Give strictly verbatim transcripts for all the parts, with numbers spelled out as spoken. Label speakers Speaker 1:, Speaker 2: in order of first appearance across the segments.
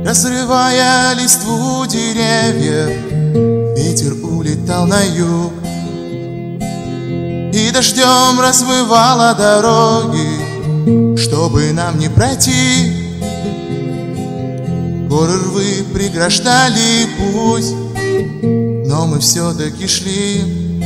Speaker 1: Разрывая листву деревьев, ветер улетал на юг, и дождем размывало дороги, чтобы нам не пройти. Горы рвы преграждали путь, но мы все-таки шли.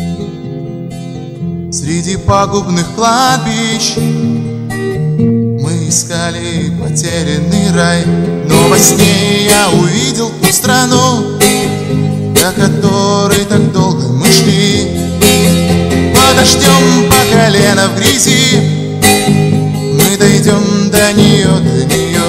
Speaker 1: Среди пагубных кладбищ мы искали потерянный рай, но во сне я увидел ту страну, до которой так долго мы шли. Под дождем по колено в грязи мы дойдем до нее, до нее.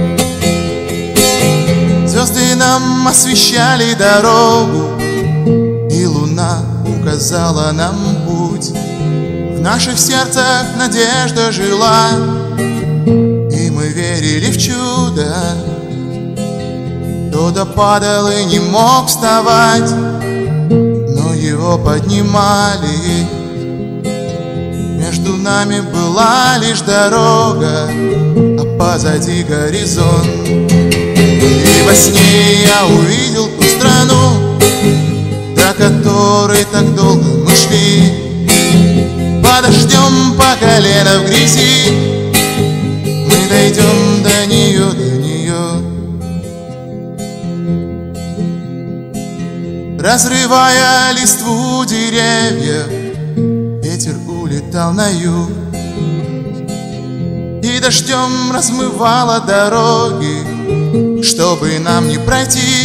Speaker 1: Звезды нам освещали дорогу, и луна указала нам путь. В наших сердцах надежда жила, и мы верили в чудо. Кто-то падал и не мог вставать, но его поднимали. Между нами была лишь дорога, а позади горизонт. И во сне я увидел ту страну, до которой так долго мы шли. Под дождем по колено в грязи мы дойдем до нее, до нее. Разрывая листву деревьев, ветер улетал на юг, и дождем размывало дороги, чтобы нам не пройти.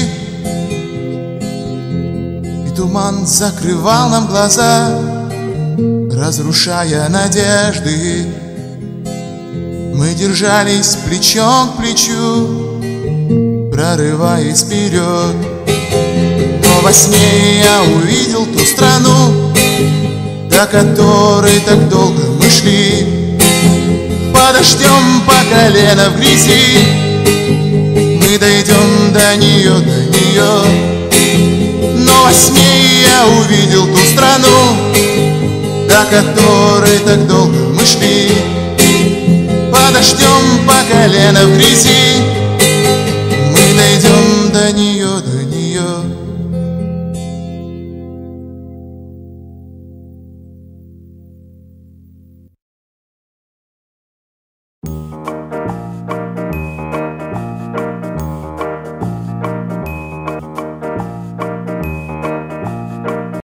Speaker 1: И туман закрывал нам глаза, разрушая надежды. Мы держались плечом к плечу, прорываясь вперед. Но во сне я увидел ту страну, до которой так долго мы шли. Под дождем по колено в грязи мы дойдем до нее, до нее. Но во сне я увидел ту страну, до которой так долго мы шли. Под дождем по колено в грязи